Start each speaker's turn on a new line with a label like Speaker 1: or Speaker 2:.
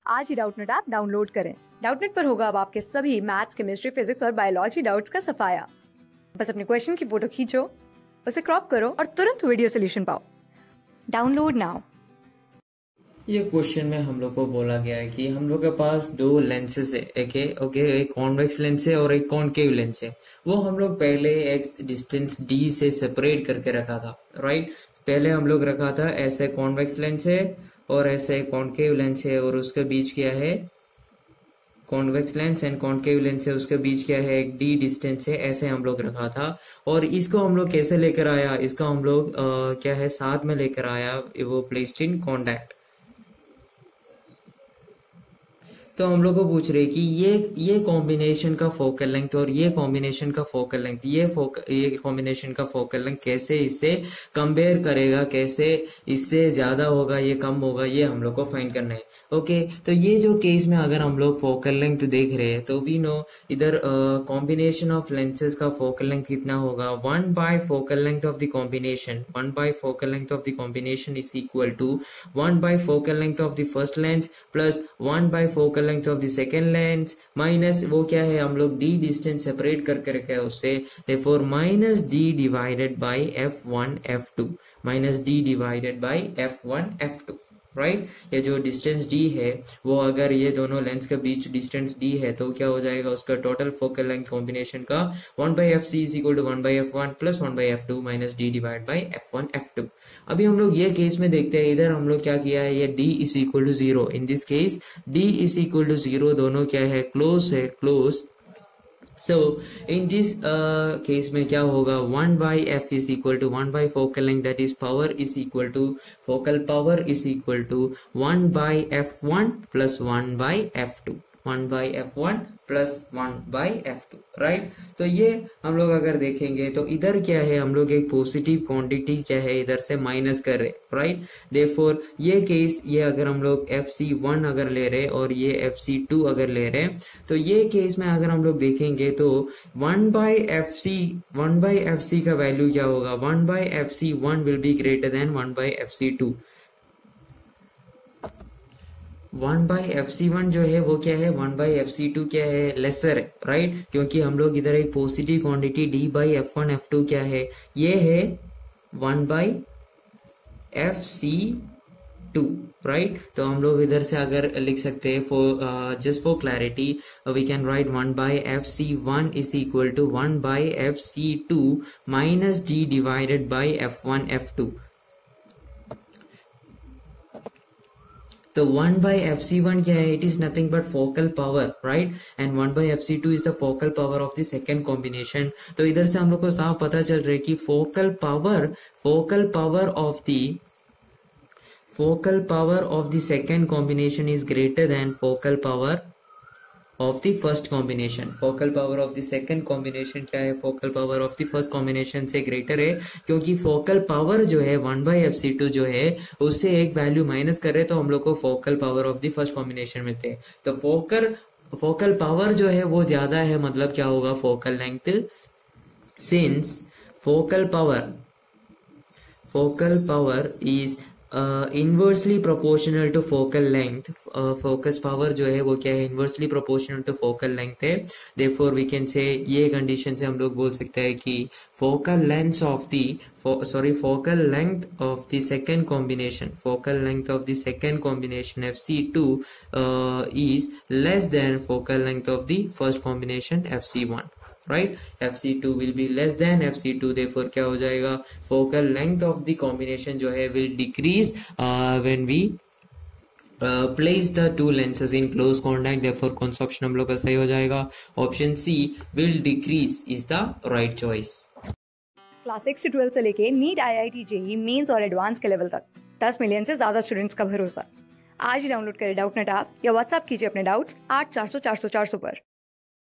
Speaker 1: आज ही Doubtnut app download करें। डाउटनेट पर होगा अब आपके सभी मैथ्स, केमिस्ट्री, फिजिक्स और बायोलॉजी डाउट्स का सफाया। बस अपने क्वेश्चन की फोटो खींचो, उसे क्रॉप करो और तुरंत वीडियो सोल्यूशन पाओ। Download now.
Speaker 2: ये क्वेश्चन में हम लोग को बोला गया है कि हम लोग के पास दो लेंसेज है, एक कॉन्वेक्स लेंस है और एक कॉन्केव लेंस है। वो हम लोग पहले एक डिस्टेंस d से सेपरेट करके रखा था, राइट। पहले हम लोग रखा था ऐसे कॉन्वेक्स लेंस है और ऐसे कॉन्केव लेंस है और उसके बीच क्या है, convex lens and concave lens है, उसके बीच क्या है, एक d डिस्टेंस है, ऐसे हम लोग रखा था। और इसको हम लोग कैसे लेकर आया, इसका हम लोग क्या है साथ में लेकर आया, वो प्लेस्ड इन कॉन्टैक्ट। तो हम लोग को पूछ रहे कि ये कॉम्बिनेशन का फोकल लेंथ और ये कॉम्बिनेशन का फोकल लेंथ, ये कॉम्बिनेशन का फोकल लेंथ कैसे इससे कंपेयर करेगा, कैसे इससे ज्यादा होगा, ये कम होगा, ये हम लोग को फाइंड करना है। ओके, तो ये जो केस में अगर हम लोग फोकल लेंथ देख रहे हैं तो वी नो इधर कॉम्बिनेशन ऑफ लेंसेज का फोकल लेंथ कितना होगा, 1 by focal length of the combination, 1 by focal length of the combination is equal to 1 by focal length of the first lens plus 1 by focal length of the second lens minus वो क्या है, हम लोग d distance separate करके रखे हैं उससे, therefore minus d divided by f1 f2, minus d divided by f1 f2, right. ये जो डिस्टेंस d है वो अगर ये दोनों लेंस के बीच डिस्टेंस d है तो क्या हो जाएगा, उसका टोटल फोकल लेंथ कॉम्बिनेशन का 1 by F C is equal to 1 by f1 plus 1 by f2 minus d divide by f1 f2। अभी हम लोग ये केस में देखते हैं, इधर हम लोग क्या किया है, ये d is equal to 0, in this case d is equal to 0, दोनों क्या है, क्लोज है, close. So in this case में क्या होगा, 1 by f is equal to 1 by focal length, that is power is equal to focal power is equal to 1 by f1 plus 1 by f2, 1 by f1 plus 1 by f2, right. तो ये हम लोग अगर देखेंगे तो इधर क्या है, हम लोग एक पॉजिटिव क्वांटिटी क्या है इधर से माइनस कर रहे, राइट। देयरफॉर ये केस, ये अगर हम लोग fc1 अगर ले रहे और ये fc2 अगर ले रहे तो ये केस में अगर हम लोग देखेंगे तो 1 by fc का वैल्यू क्या होगा, 1 by fc1 will be greater than 1 by fc2। 1 by fc1 जो है वो क्या है, 1 बाई fc2 क्या है, लेसर है, राइट। क्योंकि हम लोग इधर एक positive quantity d by f1 f2 क्या है, ये है 1 बाई fc2, राइट। तो हम लोग इधर से अगर लिख सकते हैं just for clarity we can write 1 by fc1 is equal to 1 by fc2 minus d divided by f1 f2। तो 1 by fc1 क्या है, it is nothing but focal power, right, and 1 by fc2 is the focal power of the second combination. तो इधर से हम लोग को साफ पता चल रहा है कि focal power of the second combination is greater than focal power of the first combination. Focal power of the second combination क्या है, focal power of the first combination से ग्रेटर है, क्योंकि फोकल पावर जो है 1 बाई fc2 जो है उससे एक वैल्यू माइनस कर रहे तो हम लोग को focal power of the first combination मिलते हैं। तो फोकल पावर जो है वो ज्यादा है, मतलब क्या होगा, focal length, since focal power is inversely proportional to focal length, focus power जो है वो क्या है, inversely proportional to focal length है। देयरफॉर वी कैन से, ये कंडीशन से हम लोग बोल सकते हैं कि focal length of the second combination fc2 is less than focal length of the first combination fc1, right। fc2 will be less than fc2, therefore क्या हो जाएगा, focal length of the combination जो है will decrease when we place the two lenses in close contact, therefore कौन सा option हम लोग का सही हो जाएगा, option C will decrease is the right choice।
Speaker 1: Class 6 से 12 से लेके नीट, IIT, जेई मेंस और एडवांस के लेवल तक 10 मिलियन से ज्यादा स्टूडेंट्स का भरोसा। आज ही डाउनलोड करें डाउटनेट ऐप या व्हाट्सएप कीजिए अपने डाउट्स 8400 400 400 पर।